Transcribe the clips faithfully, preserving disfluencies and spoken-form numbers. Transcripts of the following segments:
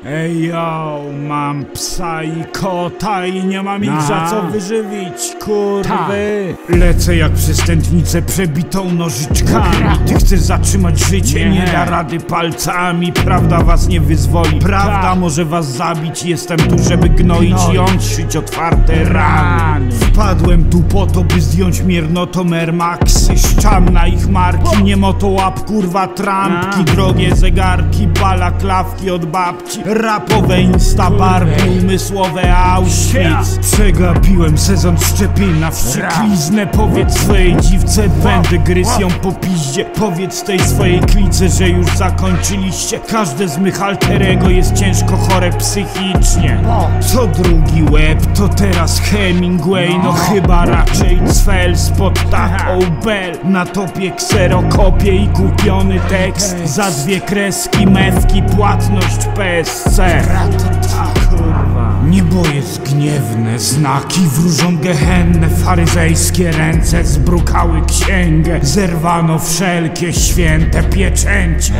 Ej yo, mam psa i kota i nie mam ich za co wyżywić, kurwy. Lecę jak przez tętnicę przebitą nożyczkami. Ty chcesz zatrzymać życie, nie da rady palcami. Prawda was nie wyzwoli, prawda może was zabić. Jestem tu, żeby gnoić i jątrzyć otwarte rany. Wpadłem tu po to, by zdjąć miernotomer Maxy. Szczam na ich marki, nie motołap, kurwa trampki. Drogie zegarki, balaklawki od babci. Rapowe instabarki, umysłowe Auschwitz. Przegapiłem sezon szczepień na wściekliznę. Powiedz swojej dziwce, będę gryzł ją po piździe. Powiedz tej swojej klice, że już zakończyliście. Każde z mych alterego jest ciężko chore psychicznie. Co drugi łeb, to teraz Hemingway. No chyba raczej Cfel spod Taco Bell. Na topie kserokopie i kupiony tekst. Za dwie kreski, mewki, płatność P S C. Niebo jest gniewne, znaki wróżą gehennę. Faryzejskie ręce zbrukały księgę. Zerwano wszelkie święte pieczęcie.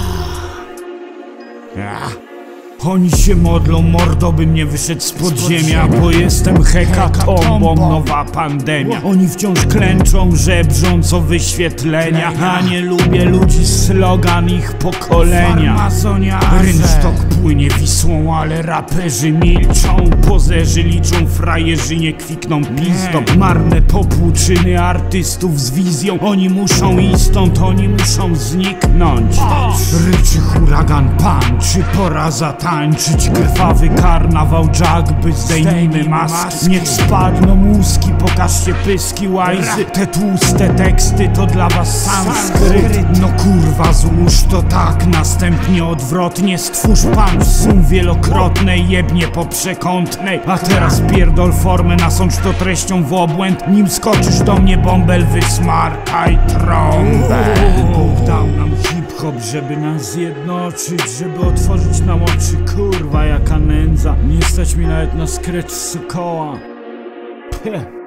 Oni się modlą, mordo, bym nie wyszedł z podziemia, bo jestem hekatombą, nowa pandemia. Oni wciąż klęczą, żebrząc o wyświetlenia. A nie lubię ludzi, slogan ich pokolenia. Rynsztok płynie Wisłą, ale raperzy milczą. Pozerzy liczą, frajerzy nie kwikną pizdą. Marne popłuczyny artystów z wizją. Oni muszą iść stąd, oni muszą zniknąć. Ryczy huragan pan, czy pora zatańczyć? Krwawy karnawał Jack, by zdejmijmy maski. Niech spadną mózgi, pokażcie pyski łajzy. Te tłuste teksty to dla was sanskryt. No kurwa złóż to tak, następnie odwrotnie. Stwórz pan sum wielokrotnej, jebnie po przekątnej. A teraz pierdol formę, nasącz to treścią w obłęd. Nim skoczysz do mnie bąbel, wysmarkaj trąbę. Bóg dał nam hip-hop, żeby nas zjednoczyć, żeby otworzyć nam oczy. Kurwa jaka nędza, nie stać mi nawet na skrecz z Sokoła. Pech.